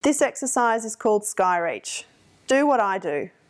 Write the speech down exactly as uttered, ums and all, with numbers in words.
This exercise is called Skyreach. Do what I do.